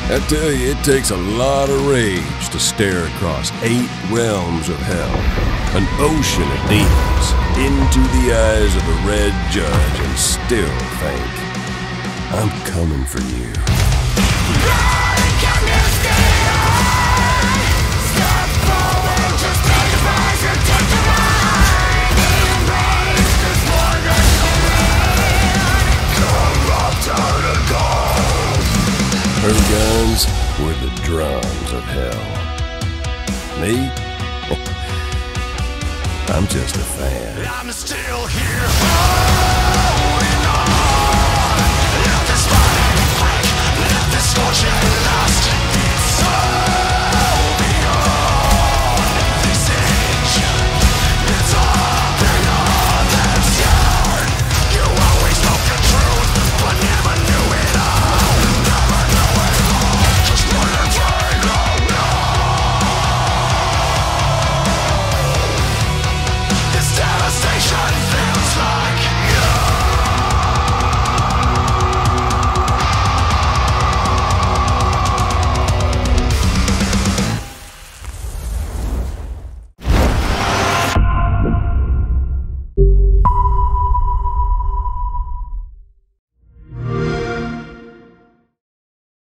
I tell you, it takes a lot of rage to stare across 8 realms of hell, an ocean of demons, into the eyes of a red judge and still think, I'm coming for you. Her guns were the drums of hell. Me? I'm just a fan. I'm still here.